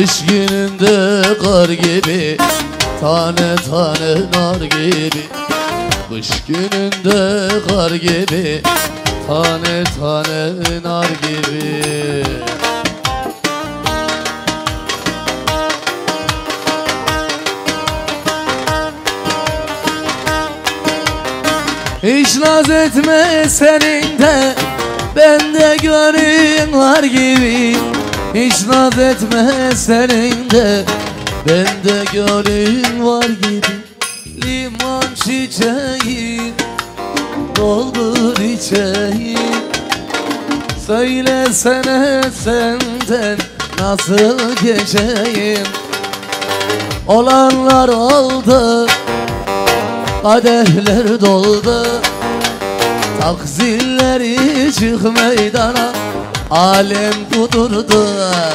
Kış gününde kar gibi, tane tane nar gibi. Kış gününde kar gibi, tane tane nar gibi. Hiç naz etme senin de, bende gönlün var gibi. Hiç naz etme senin de, bende gönlün var gibi. Limon çiçeği, doldur içeği. Söylesene senden nasıl geçeyim. Olanlar oldu, kadehler doldu. Takzilleri çık meydana, alem kudurdu.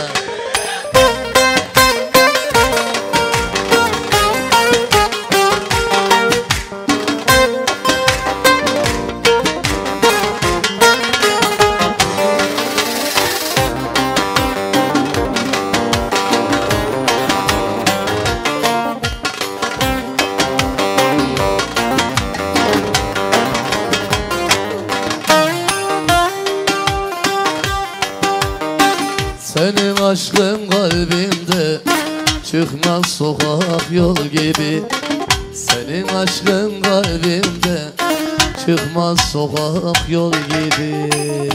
Senin aşkın kalbimde, çıkmaz sokak yol gibi. Senin aşkın kalbimde, çıkmaz sokak yol gibi.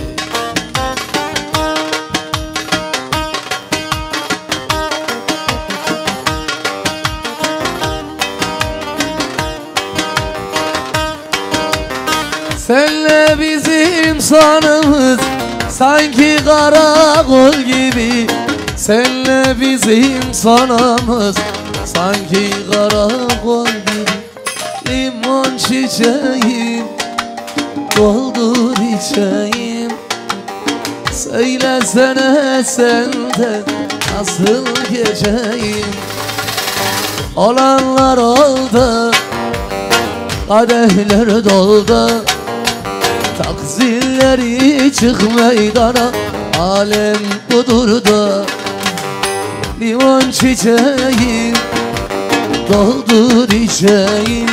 Senle bizim sanımız sanki karakol gibi. Senle bizim sanamız sanki karakol gibi. Limon çiçeğim, doldur içeyim. Söylesene senden nasıl geçeyim. Olanlar oldu, kadehler doldu. Takzilleri çık meydana, alem kudurdu. Limon çiçeğim, doldur içeyim.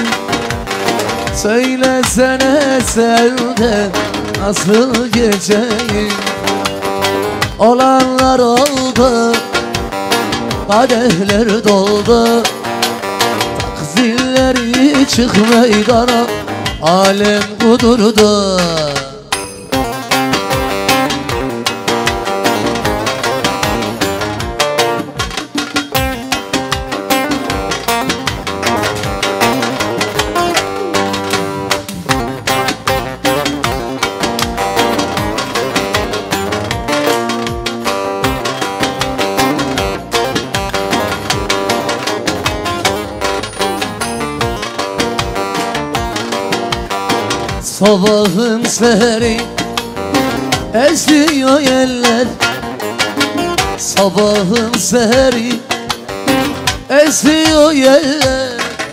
Söylesene senden nasıl geçeyim. Olanlar oldu, kadehler doldu. Takzilleri çık meydana, alem kudurdu. Sabahın seheri esiyor yeller. Sabahın seheri esiyor yeller.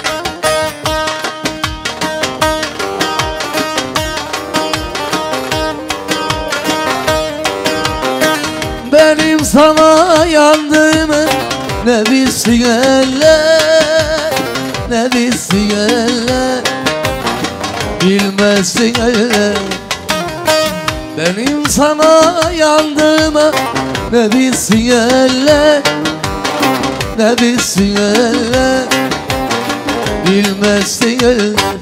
Benim sana yandığımı ne bilsin eller, ne bilsin eller. Bilmezsin eller. Benim sana yandığıma ne bilsin eller, ne bilsin eller. Bilmezsin eller.